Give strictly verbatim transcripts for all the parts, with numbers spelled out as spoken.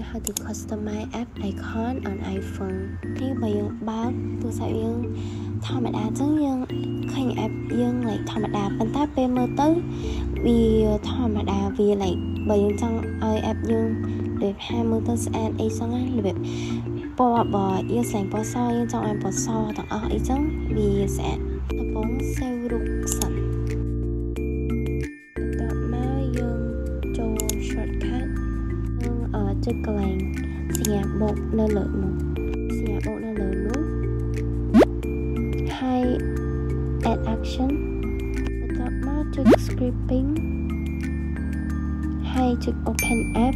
how to customize app icon on iPhone នេះបើយើងបើកទូរស័ព្ទយើងធម្មតាចឹងយើងឃើញ app យើង like ធម្មតាប៉ុន្តែពេលមើលទៅវាធម្មតាវា like បើយើងចង់ឲ្យ app យើងដូចថាមើលទៅស្អាតអីចឹងណារបៀបពណ៌បើយើងស្លែងពណ៌សយើងចង់ឲ្យពណ៌សទាំងអស់អីចឹងវាស្អាតដំបូង save រូបសិនបន្ទាប់មកយើងចូល shortcut នឹងចុចកន្លែងសញ្ញាបូកនៅលើនោះសញ្ញាបូកនៅលើនោះហើយ add action បន្ទាប់មកចុច scripting ហើយចុច open app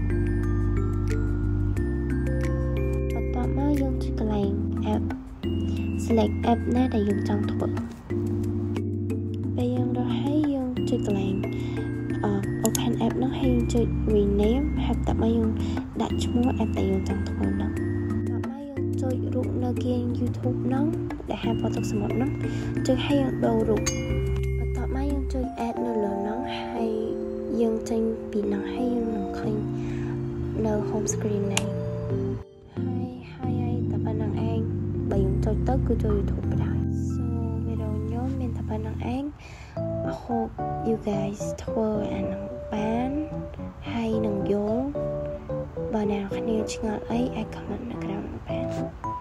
បន្ទាប់មកយើងចុចកន្លែង app select app ណាដែលយើងចង់ធ្វើពេលយើងរកហើយយើងចុចកន្លែង open app នោះហើយយើងចុច rename ហើយបន្ទាប់មកយើងដាក់ឈ្មោះ app ដែលយើងចង់ធ្វើនោះបន្ទាប់មកយើងចុចរូបនៅគៀង YouTube នោះដែលហៅផតទុកសមុទ្រនោះចុចហើយយើងដូររូបបន្ទាប់មកយើងចុច add នៅលើនោះហើយយើងចេញពីនោះហើយយើងនឹងឃើញនៅ home screen នេះហើយហើយតែប៉ុណ្្នឹងឯងបើយើងចុចទៅគឺចូល YouTube បណ្ដោយ so វីដេអូខ្ញុំមានតែប៉ុណ្្នឹងឯង I hope you guys ធ្វើអានឹងបានហើយនឹងយល់បើអ្នកគ្នាឆ្ងល់អីអាច comment នៅក្រោមបាន